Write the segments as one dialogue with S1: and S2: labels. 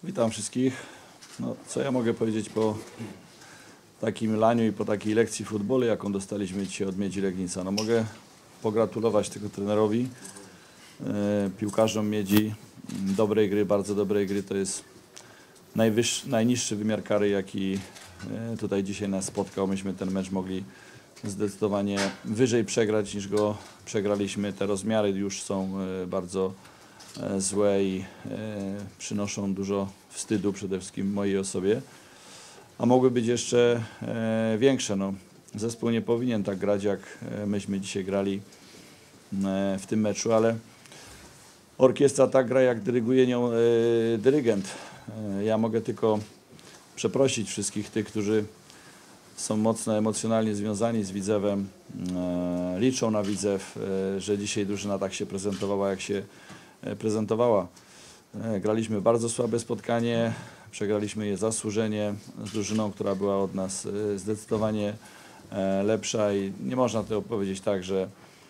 S1: Witam wszystkich. No, co ja mogę powiedzieć po takim laniu i po takiej lekcji futbolu, jaką dostaliśmy dzisiaj od Miedzi Legnica? No, mogę pogratulować tylko trenerowi, piłkarzom Miedzi, dobrej gry, bardzo dobrej gry. To jest najniższy wymiar kary, jaki tutaj dzisiaj nas spotkał. Myśmy ten mecz mogli zdecydowanie wyżej przegrać, niż go przegraliśmy. Te rozmiary już są bardzo złe i przynoszą dużo wstydu przede wszystkim mojej osobie, a mogły być jeszcze większe. No, zespół nie powinien tak grać, jak myśmy dzisiaj grali w tym meczu, ale orkiestra tak gra, jak dyryguje nią dyrygent. Ja mogę tylko przeprosić wszystkich tych, którzy są mocno emocjonalnie związani z Widzewem, liczą na Widzew, że dzisiaj drużyna tak się prezentowała, jak się prezentowała. Graliśmy bardzo słabe spotkanie, przegraliśmy je zasłużenie z drużyną, która była od nas zdecydowanie lepsza i nie można tego powiedzieć tak, że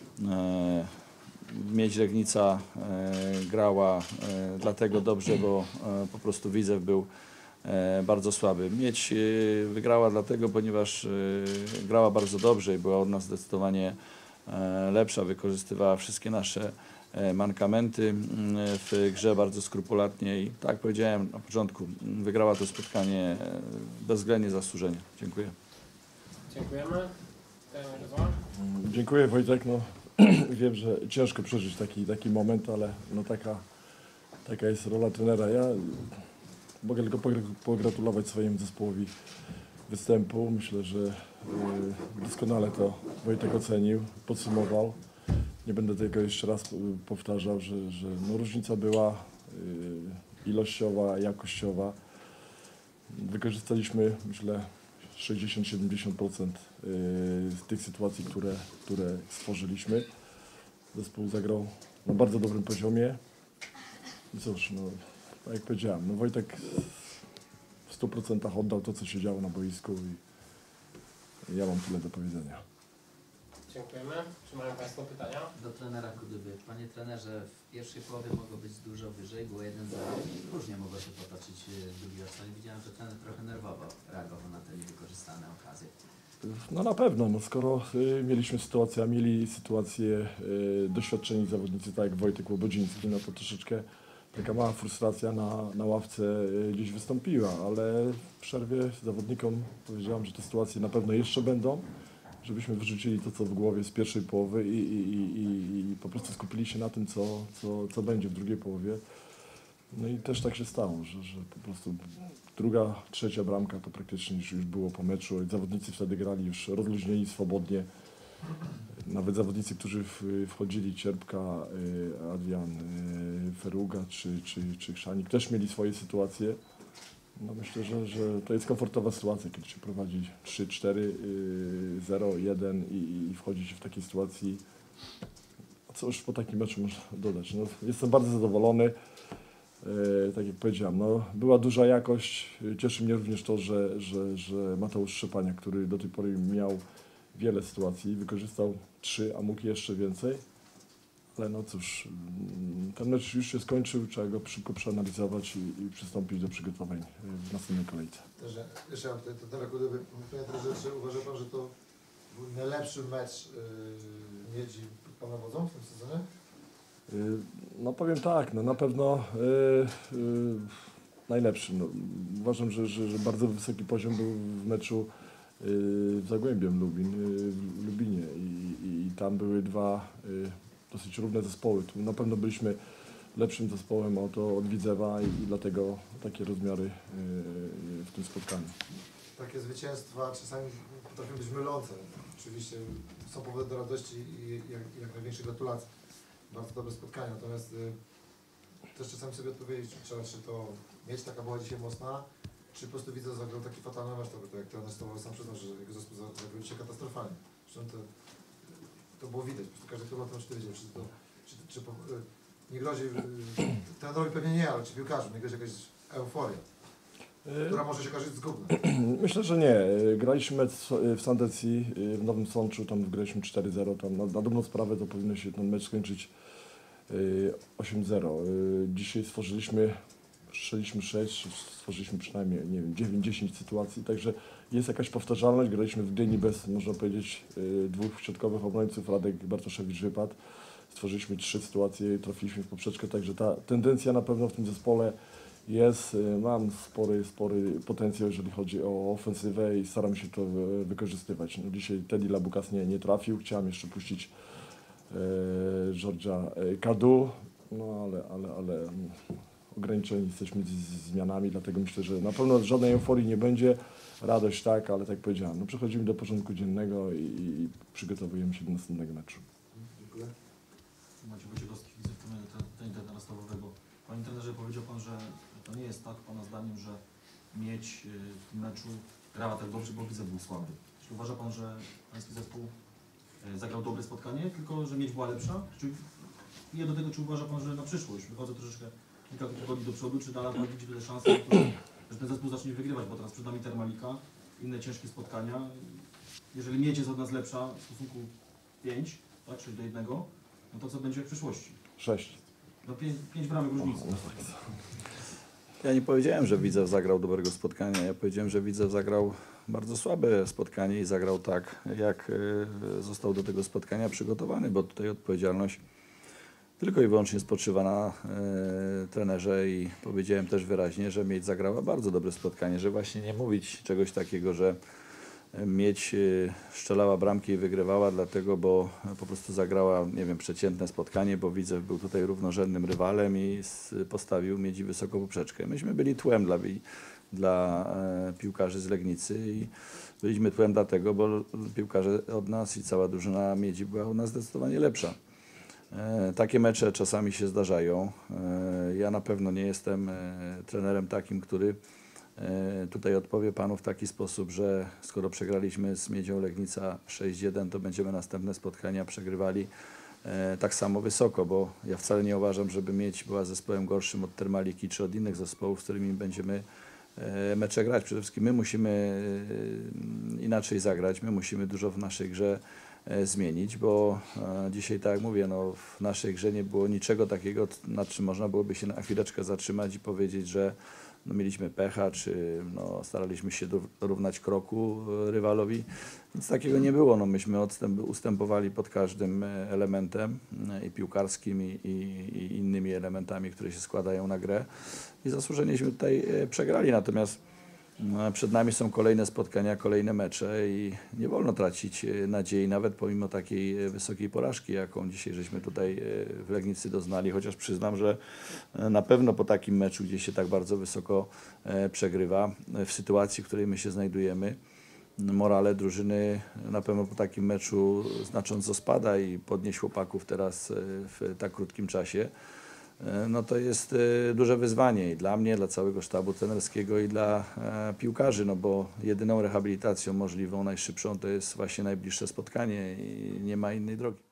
S1: Miedź Legnica grała dlatego dobrze, bo po prostu Widzew był bardzo słaby. Miedź wygrała dlatego, ponieważ grała bardzo dobrze i była od nas zdecydowanie lepsza, wykorzystywała wszystkie nasze mankamenty w grze bardzo skrupulatnie i tak jak powiedziałem na początku, wygrała to spotkanie bezwzględnie zasłużenie. Dziękuję.
S2: Dziękujemy.
S3: Dziękuję, Wojtek. No, wiem, że ciężko przeżyć taki moment, ale no taka jest rola trenera. Ja mogę tylko pogratulować swojemu zespołowi występu. Myślę, że doskonale to Wojtek ocenił, podsumował. Nie będę tego jeszcze raz powtarzał, że no różnica była ilościowa, jakościowa. Wykorzystaliśmy, myślę, 60-70% z tych sytuacji, które stworzyliśmy. Zespół zagrał na bardzo dobrym poziomie. I cóż, no, tak jak powiedziałem, no Wojtek w 100% oddał to, co się działo na boisku i ja mam tyle do powiedzenia.
S2: Dziękujemy. Czy mają Państwo pytania?
S4: Do trenera Kudyby. Panie trenerze, w pierwszej połowie mogło być dużo wyżej, było 1-0. Różnie mogło się potoczyć drugi ocen. Widziałem, że trener trochę nerwowo reagował na te niewykorzystane okazje.
S3: No na pewno, no skoro mieliśmy sytuację, a mieli sytuację doświadczeni zawodnicy, tak jak Wojtek Łobodziński, no to troszeczkę taka mała frustracja na ławce gdzieś wystąpiła, ale w przerwie zawodnikom powiedziałem, że te sytuacje na pewno jeszcze będą, żebyśmy wyrzucili to, co w głowie z pierwszej połowy i po prostu skupili się na tym, co będzie w drugiej połowie. No i też tak się stało, że po prostu druga, trzecia bramka to praktycznie już było po meczu. Zawodnicy wtedy grali już rozluźnieni, swobodnie. Nawet zawodnicy, którzy wchodzili, Cierpka, Adrian, Feruga czy Szanik też mieli swoje sytuacje. No myślę, że to jest komfortowa sytuacja, kiedy się prowadzi 3-4, 0-1 i wchodzi się w takiej sytuacji. A co już po takim meczu można dodać? No, jestem bardzo zadowolony. Tak jak powiedziałem, no, była duża jakość. Cieszy mnie również to, że Mateusz Szczepaniak, który do tej pory miał wiele sytuacji, wykorzystał 3, a mógł jeszcze więcej. Ale no cóż, ten mecz już się skończył, trzeba go szybko przeanalizować i przystąpić do przygotowań w następnej kolejce.
S5: Jeszcze mam tutaj to Kudyby. Panie trenerze, czy uważa Pan, że to był najlepszy mecz Miedzi pod Pana wodzą w tym sezonie?
S3: No powiem tak, no na pewno najlepszy. No, uważam, że bardzo wysoki poziom był w meczu z Zagłębiem w Lubinie i tam były dwa dosyć równe zespoły. Tu na pewno byliśmy lepszym zespołem od Widzewa i dlatego takie rozmiary w tym spotkaniu.
S5: Takie zwycięstwa czasami potrafią być mylące. Oczywiście są powody do radości i jak największych gratulacji. Bardzo dobre spotkanie, natomiast też czasami sobie odpowiedzieć trzeba, czy to mieć taka była dzisiaj mocna, czy po prostu widzę, zagrał taki fatalny mecz, to jak trener Stołowy sam przyznał, że jego zespół zagrał dzisiaj katastrofalnie. Zresztą to było widać, po prostu każdy chyba to wiedział, czy nie grozi, trenerowi pewnie nie, ale czy piłkarzom nie grozi jakaś euforia, która może się okazać zgubna.
S3: Myślę, że nie. Graliśmy mecz w Sandecji, w Nowym Sączu, tam graliśmy 4-0, tam na dobrą sprawę to powinno się ten mecz skończyć 8-0. Dzisiaj stworzyliśmy strzeliśmy 6, stworzyliśmy przynajmniej, nie wiem, 9-10 sytuacji, także jest jakaś powtarzalność. Graliśmy w Gdyni bez, można powiedzieć, dwóch środkowych obrońców, Radek Bartoszewicz wypadł. Stworzyliśmy 3 sytuacje, trafiliśmy w poprzeczkę, także ta tendencja na pewno w tym zespole jest. Mam spory potencjał, jeżeli chodzi o ofensywę i staram się to wykorzystywać. No, dzisiaj Teddy Labukas nie trafił, chciałem jeszcze puścić Georgia Kadu, no ale ograniczeni jesteśmy z zmianami, dlatego myślę, że na pewno żadnej euforii nie będzie. Radość tak, ale tak jak powiedziałem, no przechodzimy do porządku dziennego i przygotowujemy się do następnego meczu.
S5: Dziękuję.
S6: Maciej Wojciechowski, wicetrzener stawowego. Panie trenerze, powiedział Pan, że to nie jest tak, Pana zdaniem, że Miedź w tym meczu grała tak dobrze, bo Widzew był słaby. Czy uważa Pan, że Pański zespół zagrał dobre spotkanie, tylko że Miedź była lepsza? I do tego, czy uważa Pan, że na przyszłość, wychodzę troszeczkę kilka tygodni do przodu, czy dalej Pan widzi tyle szans, że ten zespół zacznie wygrywać, bo teraz przed nami Termalika, inne ciężkie spotkania. Jeżeli Miedź jest od nas lepsza w stosunku 5, tak, 6-1, no to co będzie w przyszłości?
S3: 6.
S6: No 5 bramek różnicy.
S1: Ja nie powiedziałem, że Widzew zagrał dobrego spotkania. Ja powiedziałem, że Widzew zagrał bardzo słabe spotkanie i zagrał tak, jak został do tego spotkania przygotowany, bo tutaj odpowiedzialność tylko i wyłącznie spoczywa na trenerze i powiedziałem też wyraźnie, że Miedź zagrała bardzo dobre spotkanie, że właśnie nie mówić czegoś takiego, że Miedź strzelała bramki i wygrywała, dlatego, bo po prostu zagrała, nie wiem, przeciętne spotkanie, bo Widzew był tutaj równorzędnym rywalem i postawił Miedzi wysoką poprzeczkę. Myśmy byli tłem dla piłkarzy z Legnicy i byliśmy tłem dlatego, bo piłkarze od nas i cała drużyna Miedzi była od nas zdecydowanie lepsza. Takie mecze czasami się zdarzają. Ja na pewno nie jestem trenerem takim, który tutaj odpowie Panu w taki sposób, że skoro przegraliśmy z Miedzią Legnica 6-1, to będziemy następne spotkania przegrywali tak samo wysoko, bo ja wcale nie uważam, żeby Miedź była zespołem gorszym od Termaliki czy od innych zespołów, z którymi będziemy mecze grać. Przede wszystkim my musimy inaczej zagrać, my musimy dużo w naszej grze zmienić, bo dzisiaj, tak jak mówię, no, w naszej grze nie było niczego takiego, nad czym można byłoby się na chwileczkę zatrzymać i powiedzieć, że no, mieliśmy pecha, czy no, staraliśmy się dorównać kroku rywalowi. Nic takiego nie było. No, myśmy ustępowali pod każdym elementem i piłkarskim, i innymi elementami, które się składają na grę i zasłużeniśmy tutaj przegrali. Natomiast przed nami są kolejne spotkania, kolejne mecze i nie wolno tracić nadziei, nawet pomimo takiej wysokiej porażki, jaką dzisiaj żeśmy tutaj w Legnicy doznali, chociaż przyznam, że na pewno po takim meczu, gdzie się tak bardzo wysoko przegrywa, w sytuacji, w której my się znajdujemy, morale drużyny na pewno po takim meczu znacząco spada i podnieść chłopaków teraz w tak krótkim czasie, no to jest duże wyzwanie i dla mnie, dla całego sztabu trenerskiego i dla piłkarzy, no bo jedyną rehabilitacją możliwą, najszybszą to jest właśnie najbliższe spotkanie i nie ma innej drogi.